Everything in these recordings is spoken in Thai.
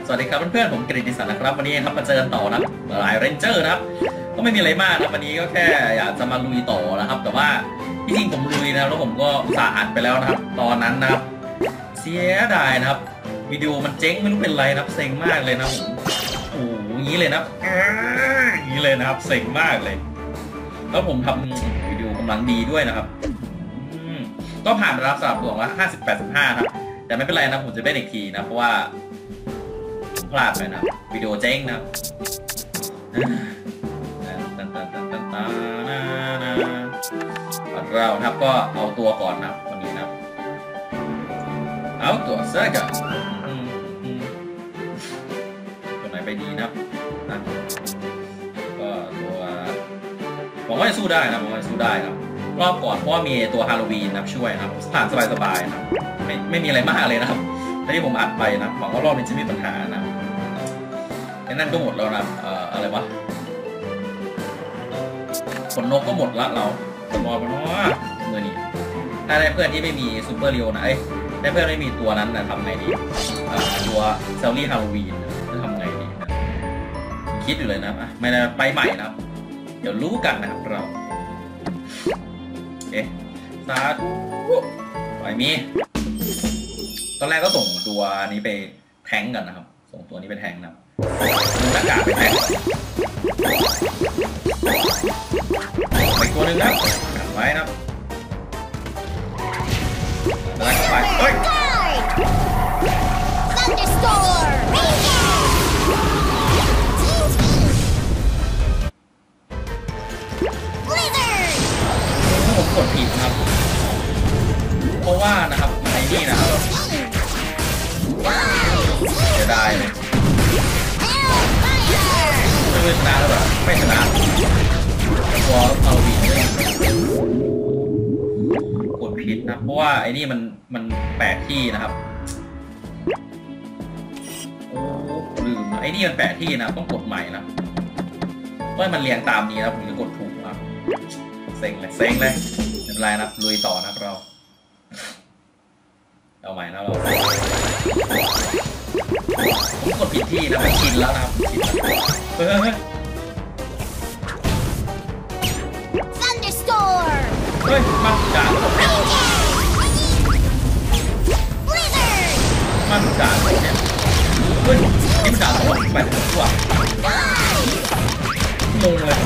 สวัสดีครับเพื่อนๆผมกฤติศักดิ์นะครับวันนี้ครับมาเจอกันต่อนะหลายเรนเจอร์นะครับก็ไม่มีอะไรมากนะวันนี้ก็แค่อยากจะมาลุยต่อนะครับแต่ว่าที่จริงผมลุยนะแล้วผมก็อุตส่าห์อัดไปแล้วนะครับตอนนั้นนะครับเสียดายนะครับวิดีโอมันเจ๊งไม่รู้เป็นไรนะครับเซ็งมากเลยนะผมโอ้โหอย่างนี้เลยนะอย่างนี้เลยนะครับเซ็งมากเลยแล้วผมทำวิดีโอกำลังดีด้วยนะครับก็ผ่านไปแล้วสำหรับตัวว่า50-85ครับแต่ไม่เป็นไรนะผมจะเล่นอีกทีนะเพราะว่าพลาดไปนะวิดีโอเจ๊งนะเราครับก็เอาตัวก่อนนะวันนี้นะเอาตัวเสื้อกันตัวไหนไปดีนะก็ตัวผมว่าจะสู้ได้นะผมว่าจะสู้ได้ครับรอบก่อนเพราะว่ามีตัวฮาโลวีนนะช่วยนะผ่านสบายๆนะไม่มีอะไรมากเลยนะครับที่ผมอัดไปนะหวังว่ารอบนี้จะมีปัญหานะนั่นก็หมดแล้วนะอะไรวะขนนกก็หมดละเรารอไปเนาะเมื่อนี้ถ้าได้เพื่อนที่ไม่มีซูเปอร์เรียวนะได้เพื่อนไม่มีตัวนั้นนะทำไงดีตัวเซลลี่ฮาโลวีนจะทำไงดีนะคิดอยู่เลยนะไม่ได้ไปใหม่นะเดี๋ยวรู้กันนะครับเราสาธุไปมีตอนแรกก็ส่งตัวนี้ไปแทงกันนะครับส่งตัวนี้ไปแทงนะดูหน้ากากไปแทงไปตัวหนึ่งนะกันไว้นะแล้วก็ไปเฮ้ยผมกดผิดครับเพราะว่านะครับในนี่นะครับจะได้เลยไม่ชนะแล้วแบบไม่ชนะตัวเอาวีกดผิดนะเพราะว่าไอ้นี่มันแปลกที่นะครับโอ้ลืมไอ้นี่มันแปลกที่นะต้องกดใหม่นะเพราะมันเรียงตามนี้นะผมจะกดถูกนะเซ็งเลยไม่เป็นไรนะลุยต่อนะเราเอาใหม่นะเราผมกดผิดที่นะมันชินแล้วนะครับเฮ้ยมันด่ามันด่าเนี่ยเฮ้ยนี่มันด่าตัวไปตัวงงเลย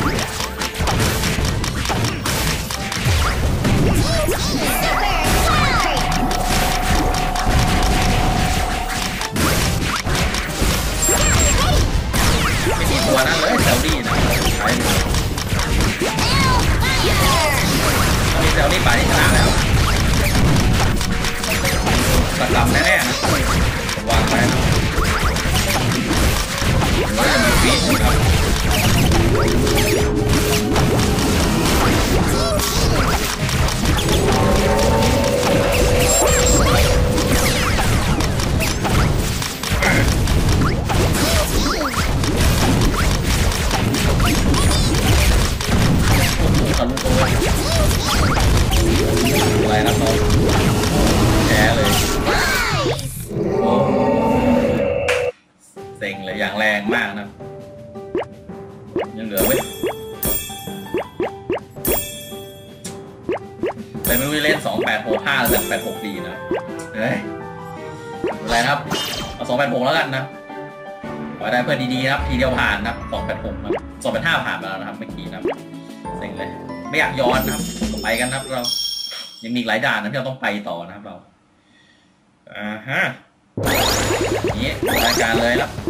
ไม่มีตัวนั้นเลยแซลลี่นะใช้มีแซลลี่ไปที่ชนะแล้วกระลำแน่ๆนะวางไปนะแล้วจะมีฟีดนะครับอะไรนะน้องแพ้เลยโอ้เซ็งเลยอย่างแรงมากนะยังเหลือไว้แต่ไม่รู้จะเล่น2865หรือ866ดีนะอะไรครับเอา286แล้วกันนะขอได้เพื่อนดีๆนะครับทีเดียวผ่านนะ286นะ285ผ่านไปแล้วนะครับเมื่อกี้นะเซ็งเลยไม่อยากย้อนนะครับไปกันครับเรายังมีหลายด่านนะที่เราต้องไปต่อนะครับเราฮะนี่รายการเลยแล้ว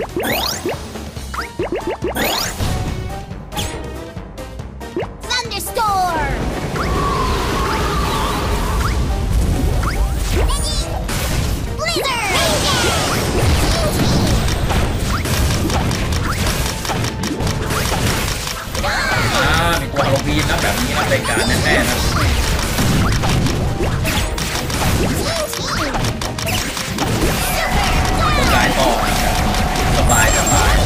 มีตัวฮาโลวีนนะแบบนี้นะรายการแน่ๆนะสายต่อสบาย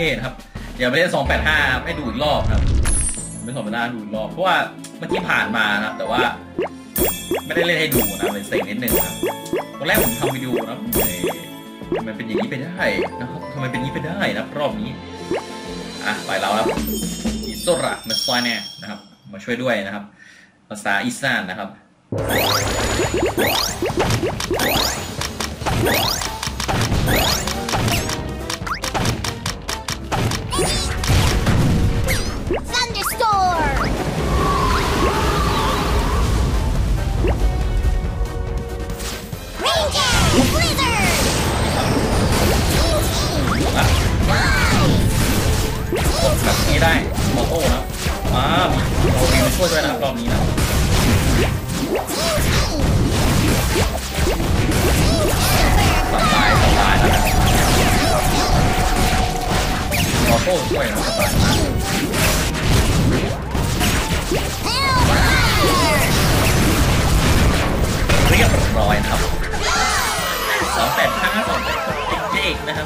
นะครับอย่าไปเล่น285ให้ดูอีกรอบครับไม่285ดูอีกรอบเพราะว่าเมื่อกี้ผ่านมานะครับแต่ว่าไม่ได้เล่นให้ดูนะเป็นเซ็งนิดนึงครับตอนแรกผมทำวิดีโอนะทำไมเป็นอย่างนี้ไปได้นะครับทำไมเป็นอย่างนี้ไปได้นะรอบนี้ไปแล้วครับอิสระมาซอยแน่นะครับมาช่วยด้วยนะครับภาษาอีสานนะครับแบบนี้ได้โมโต้นะมีเรามาช่วยด้วยนะรอบนี้นะสบายนะโมโต้ช่วยนะสบายเรียบร้อยนะครับ285เจ๊กนะครับ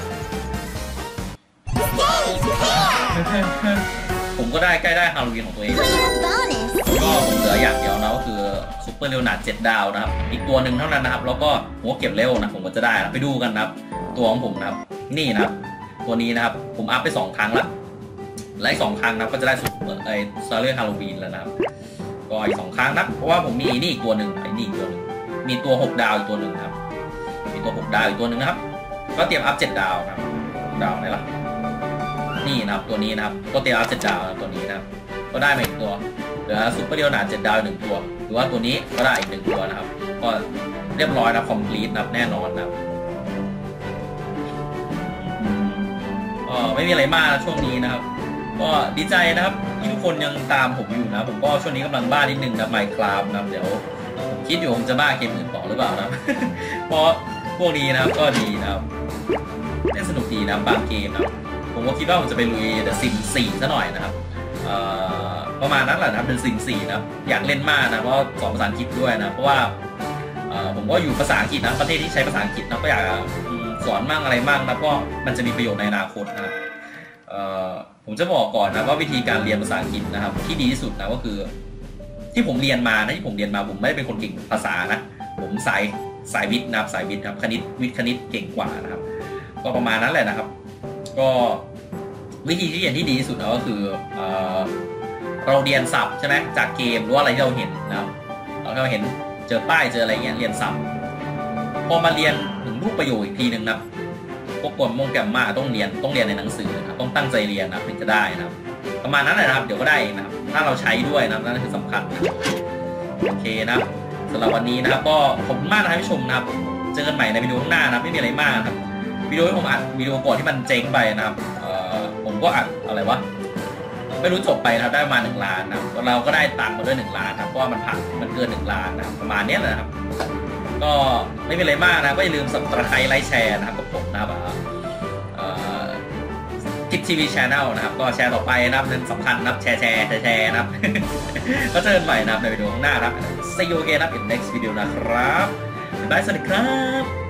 ผมก็ได้ใกล้ได้ฮาโลวีนของตัวเองก็ผมเหลืออย่างเดียวนะก็คือซุปเปอร์เลโอนาร์ด7 ดาวนะครับอีกตัวหนึ่งเท่านั้นนะครับแล้วก็หัวเก็บเร็วนะผมก็จะได้ไปดูกันนะครับตัวของผมนะครับนี่นะครับตัวนี้นะครับผมอัพไป2 ครั้งละและอีก2 ครั้งนะก็จะได้ซุปเปอร์ซาเลียฮาโลวีนแล้วนะครับก็อีก2 ครั้งนะเพราะว่าผมมีนี่อีกตัวหนึ่งนี่อีกตัวหนึ่งมีตัว6 ดาวอีกตัวหนึ่งครับมีตัว6 ดาวอีกตัวหนึ่งนะครับก็เตรียมอัพ7 ดาวนะครับดาวไหนล่ะนี่นะครับตัวนี้นะครับก็เตรียมอัพ7 ดาวตัวนี้นะครับก็ได้มาอีกตัวเหลือซุปเปอร์เรียวหนา7 ดาว1 ตัวหรือว่าตัวนี้ก็ได้อีก1 ตัวนะครับก็เรียบร้อยนะคอมพลีทนะครับแน่นอนนะครับไม่มีอะไรมากช่วงนี้นะครับก็ดีใจนะครับที่ทุกคนยังตามผมอยู่นะผมก็ช่วงนี้กำลังบ้านิดนึงนะMinecraftนะครับเดี๋ยวผมคิดอยู่ผมจะบ้าเกมอื่นต่อหรือเปล่านะเพราะพวกนี้นะครับก็ดีนะครับเล่นสนุกดีนะบางเกมนะครับผมก็คิดว่าผมจะไปลุย The Sims 4ซะหน่อยนะครับประมาณนั้นแหละนะครับ The Sims 4นะครับอยากเล่นมากนะเพราะสอนภาษาอังกฤษด้วยนะเพราะว่าผมก็อยู่ภาษาอังกฤษนะประเทศที่ใช้ภาษาอังกฤษนะก็อยากสอนมั่งอะไรมั่งนะเพราะมันจะมีประโยชน์ในอนาคตนะครับผมจะบอกก่อนนะว่าวิธีการเรียนภาษาอังกฤษนะครับที่ดีที่สุดนะก็คือที่ผมเรียนมาผมไม่ได้เป็นคนเก่งภาษานะผมสายวิทย์นะครับสายวิทย์ครับวิทย์คณิตเก่งกว่านะครับก็ประมาณนั้นแหละนะครับก็วิธีที่เรียนที่ดีที่สุดก็คือเราเรียนศัพท์ใช่ไหมจากเกมหรือว่าอะไรที่เราเห็นนะครับเราเห็นเจอป้ายเจออะไรเงี้ยเรียนศัพท์พอมาเรียนถึงรูปประโยคอีกทีหนึ่งนะพวกกลมงแกรมมาต้องเรียนในหนังสือนะต้องตั้งใจเรียนนะถึงจะได้นะครับประมาณนั้นแหละนะครับเดี๋ยวก็ได้นะครับถ้าเราใช้ด้วยนะนั่นคือสำคัญนะโอเคนะสำหรับวันนี้นะครับก็ขอบคุณมากนะครับที่ชมนะครับเจอกันใหม่ในวิดีโอข้างหน้านะไม่มีอะไรมากครับวิดีโอที่ผมอัดวิดีโอก่อนที่มันเจ๊งไปนะครับผมก็อัดอะไรวะไม่รู้จบไปนะครับได้มา1 ล้านนะเราก็ได้ตังค์มาด้วย1 ล้านนะเพราะว่ามันเกิน1 ล้านนะประมาณนี้แหละครับก็ไม่มีอะไรมากนะก็อย่าลืม Subscribe ไลค์แชร์นะครับกับผมนะครับทิปทีวีชาแนลนะครับก็แชร์ต่อไปนะครับเป็นสำคัญนะครับแชร์นะครับ ก็เจอกันใหม่นะครับในวิดีโอข้างหน้าครับ See you again นะครับ in next video นะครับบ๊ายบายสวัสดีครับ